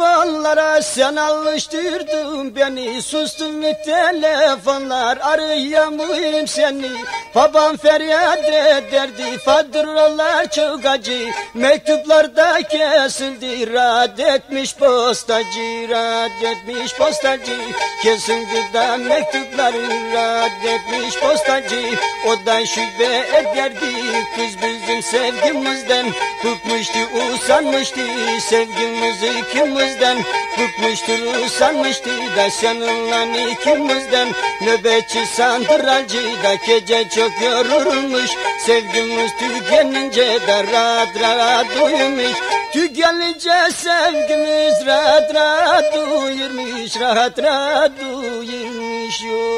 telefonlara sen alıştırdın beni. Sustum mu telefonlar, arayamıyorum seni. Babam feryat ederdi, faturalar çok acı. Mektuplarda kesildi, rad etmiş postacı, rad etmiş postacı. Kesildi da mektupları, rad etmiş postacı. O da şüphe ederdi, kız bizim sevgimizden. Bıkmıştı, usanmıştı, sevgimiz ikimizden. Bıkmıştır, usanmıştı da seninle ikimizden. Nöbetçi sandıracı da gece çok yorulmuş. Sevgimiz tükenince de rahat rahat uyumuş. Tükenince sevgimiz rahat rahat uyurmuş, rahat rahat uyurmuş.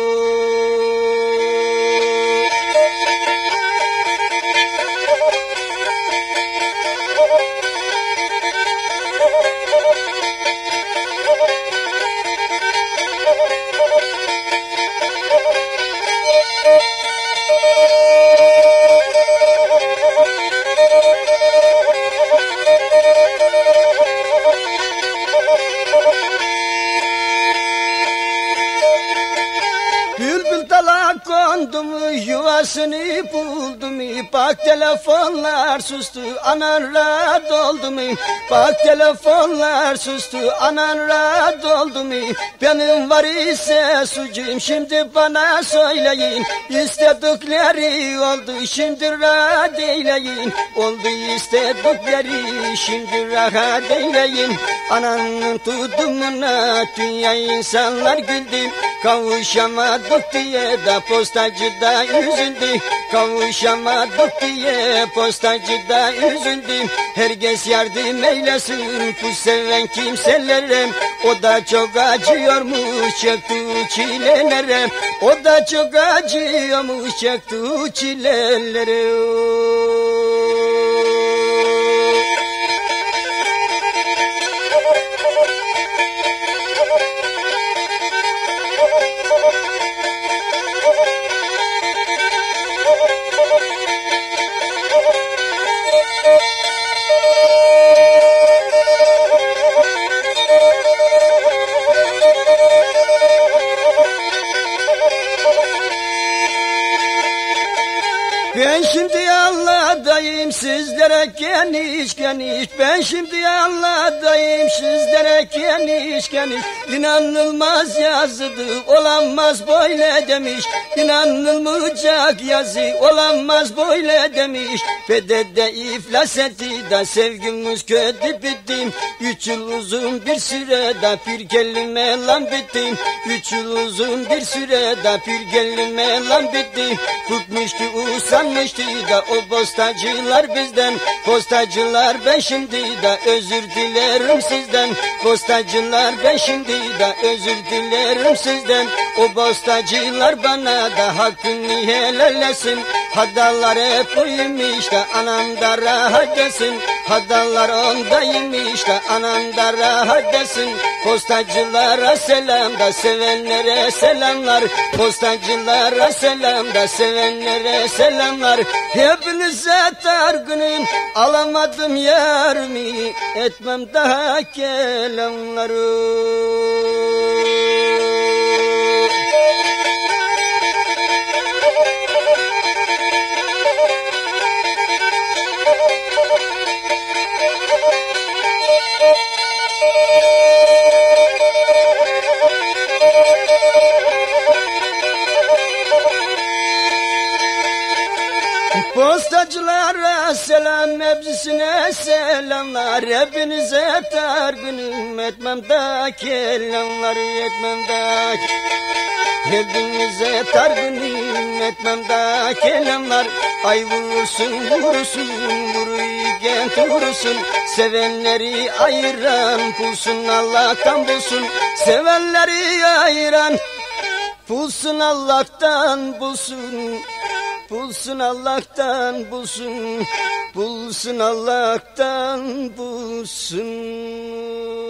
Kondu mu yuvasını buldu mu? Bak telefonlar sustu, anan rahat oldu mu? Bak telefonlar sustu, anan rahat oldu mu? Benim var ise suçum, şimdi bana söyleyin. İstedikleri oldu, şimdi rahat eyleyin. Oldu istedikleri, şimdi rahat eyleyin. Ananın tudumuna dünya insanlar güldü. Kavuşamadık diye da postacı da üzüldü. Kavuşamadık diye postacı da üzüldü. Herkes yardım eylesin bu seven kimselere. O da çok acıyormuş çektiği çilelere. O da çok acıyormuş çektiği çilelere. Ben şimdi Allah'dayım sizlere geniş geniş. Ben şimdi Allah'dayım sizlere geniş geniş. İnanılmaz yazıdı, olamaz böyle demiş. İnanılmayacak yazı, olamaz böyle demiş. Bedede iflas etti da sevgimiz kötü bitti. 3 yıl uzun bir sürede bir kelime lan bitti. 3 yıl uzun bir sürede bir kelime lan bitti. Bıkmıştı, usanmıştı da o postacılar bizden. Postacılar ben şimdi de özür dilerim sizden. Postacılar ben şimdi de özür dilerim sizden. O postacılar bana da hakkını helal etsin. Hadalar hep uyumuş da anam da rahat etsin. Hadalar ondaymış da anam da rahat etsin. Postacılara selam da sevenlere selamlar. Postacılara selam da sevenlere selamlar. Hepinize dargınım, alamadım yarımı, etmem daha kelamları. Postacılara selam, hepsine selamlar. Hepinize dargınım, etmem daha kelamlar, etmem daha. Hepinize dargınım, etmem daha kelamlar. Ay vurursun, vurursun, vururken vurursun. Sevenleri ayıran bulsun, Allah'tan bulsun. Sevenleri ayıran bulsun, Allah'tan bulsun. Bulsun Allah'tan bulsun, bulsun Allah'tan bulsun.